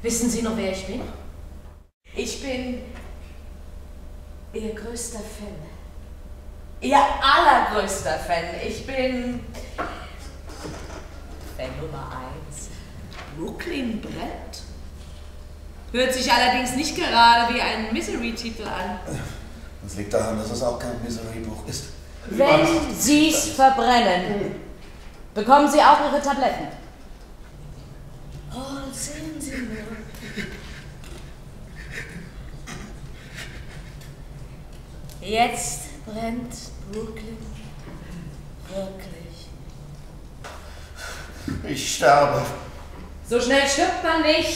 Wissen Sie noch, wer ich bin? Ich bin Ihr größter Fan. Ihr allergrößter Fan. Ich bin Fan Nummer 1. Brooklyn brennt? Hört sich allerdings nicht gerade wie ein Misery-Titel an. Das liegt daran, dass es auch kein Misery-Buch ist. Wenn Sie's verbrennen, bekommen Sie auch Ihre Tabletten. Oh, sehen Sie nur. Jetzt brennt Brooklyn wirklich. Ich sterbe. So schnell stirbt man nicht.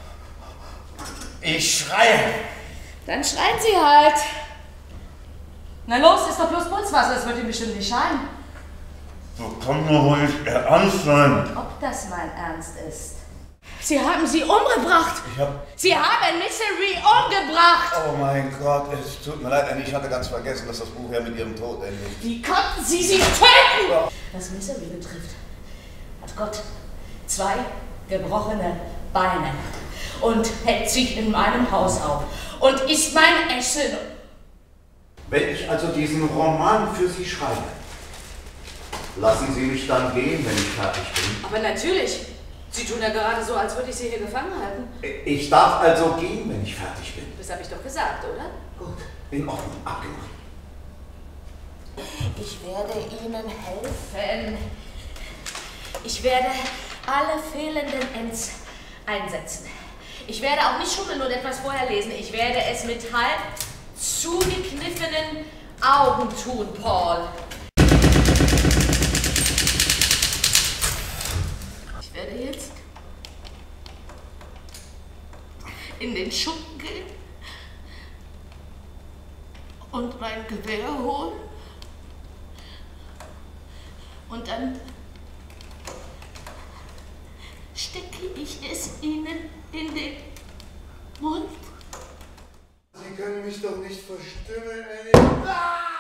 Ich schreie. Dann schreien Sie halt. Na los, ist doch bloß Putzwasser, das wird Ihnen bestimmt nicht schaden. So kann doch wohl nicht ernst sein. Ob das mein Ernst ist? Sie haben sie umgebracht! Sie haben Misery umgebracht! Oh mein Gott, es tut mir leid, Annie, ich hatte ganz vergessen, dass das Buch ja mit ihrem Tod endet. Wie konnten Sie sie töten? Ja. Was Misery betrifft, hat Gott 2 gebrochene Beine und hält sich in meinem Haus auf und isst mein Essen. Wenn ich also diesen Roman für Sie schreibe, lassen Sie mich dann gehen, wenn ich fertig bin? Aber natürlich. Sie tun ja gerade so, als würde ich Sie hier gefangen halten. Ich darf also gehen, wenn ich fertig bin. Das habe ich doch gesagt, oder? Gut, in Ordnung, abgemacht. Ich werde Ihnen helfen. Ich werde alle fehlenden Ends einsetzen. Ich werde auch nicht schummeln und etwas vorher lesen. Ich werde es mit halb zugekniffenen Augen tun, Paul. Ich werde jetzt in den Schuppen gehen und mein Gewehr holen und dann stecke ich es Ihnen in den Mund. Sie können mich doch nicht verstümmeln, Annie.